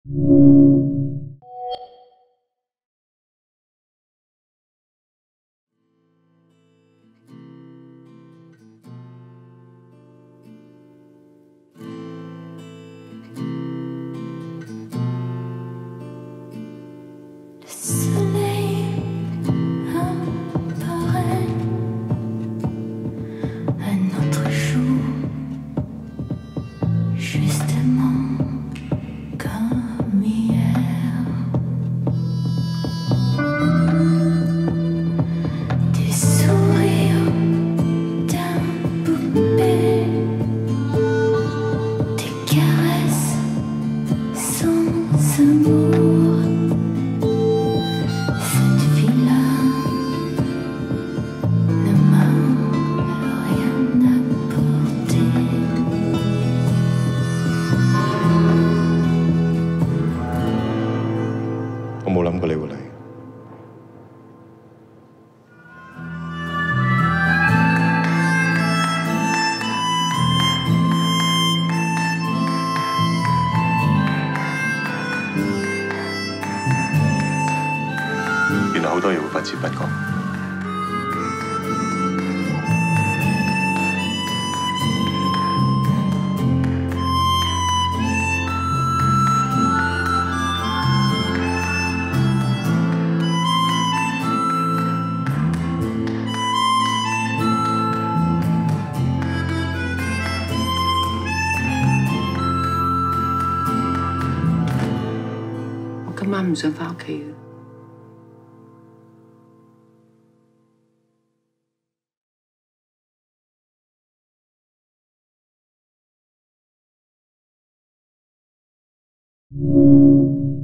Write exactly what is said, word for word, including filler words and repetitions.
我冇諗過你會嚟。原來好多嘢會不知不覺。 今晚唔想返屋企。 嗯。